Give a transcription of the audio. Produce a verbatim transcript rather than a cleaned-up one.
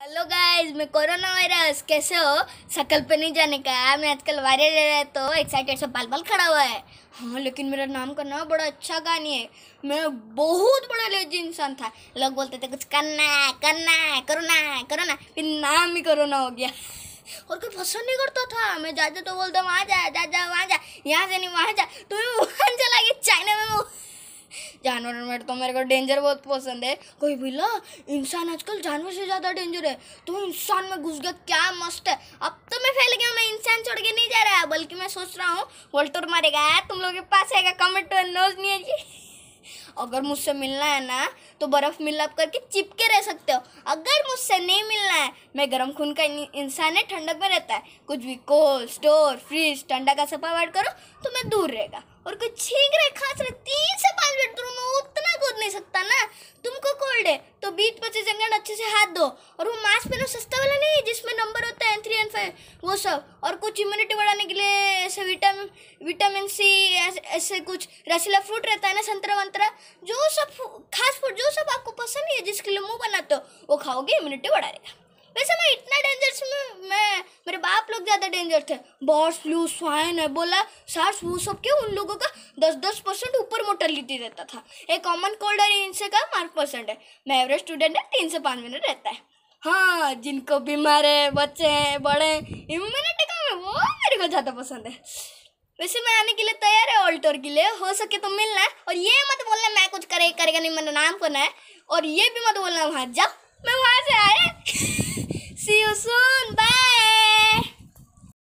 Hello guys, मैं corona virus. कैसे हो? शक्ल पे नहीं जाने का। मैं आजकल वायरल है तो एक्साइटेड से बाल बाल खड़ा हुआ है। हाँ, लेकिन मेरा नाम का ना बड़ा अच्छा कहानी है। मैं बहुत बड़ा लेजी इंसान था। लोग बोलते थे कुछ करना है करना है करोना है करोना, फिर नाम ही कोरोना हो गया। और कोई पसंद नहीं करता था। मैं जाते तो बोलता वहाँ जा जा जा वहाँ जा, यहाँ से नहीं वहाँ जा, तो मैं वहाँ चला गया चाइना में। जानवर में तो मेरे को डेंजर बहुत पसंद है। कोई बोला इंसान आजकल जानवर से ज़्यादा डेंजर है, तो इंसान में घुस गया, क्या मस्त है। अब तो मैं फैल गया, मैं इंसान छोड़ के नहीं जा रहा, बल्कि मैं सोच रहा हूँ वोल्टर मारेगा, तुम लोग के पास आएगा, कमेंट नोज नहीं है जी। अगर मुझसे मिलना है ना तो बर्फ मिलाप करके चिपके रह सकते हो। अगर मुझसे नहीं मिलना है, मैं गर्म खून का इंसान है, ठंडक में रहता है। कुछ भी कोल्ड स्टोर फ्रीज ठंडा का सब अवॉइड करो तो मैं दूर रहेगा। और कुछ छींक रहे खास रहे तीन से पाँच मिनट दूर, मैं उतना कूद नहीं सकता ना। तुमको कोल्ड है तो बीस पच्चीस सेकंड अच्छे से हाथ दो, और वो मास्क पहनो, सस्ता वाला नहीं जिसमें नंबर होता है थ्री एंड फाइव, वो सब। और कुछ इम्यूनिटी बढ़ाने के लिए ऐसे विटामिन विटामिन सी ऐसे, ऐसे कुछ रसीला फ्रूट रहता है ना, संतरा वंतरा, जो सब खास फूड जो सब आपको पसंद नहीं है, जिसके लिए मुंह बनाते हो, वो खाओगे, इम्यूनिटी बढ़ाएगा। वैसे मैं इतना डेंजर में मैं मेरे बाप लोग ज़्यादा डेंजर थे। बर्ड फ्लू स्वाइन है बोला सार्स, वो सब के उन लोगों का दस दस परसेंट ऊपर मोर्टेलिटी रहता था। एक कॉमन कोल्ड है, इनसे का मार्क परसेंट है। मैं एवरेज स्टूडेंट है, तीन से पाँच मिनट रहता है। हाँ, जिनको बीमार है, बच्चे हैं, बड़े हैं, इम्यूनिटी कम है, वो मेरे को ज़्यादा पसंद है। वैसे मैं आने के लिए तैयार है ऑल्टर के लिए, हो सके तो मिलना है। और ये मत बोलना मैं कुछ करे करेगा नहीं, मेरा नाम करना है। और ये भी मत बोलना वहाँ जाओ, मैं वहाँ से आया। See you soon, bye.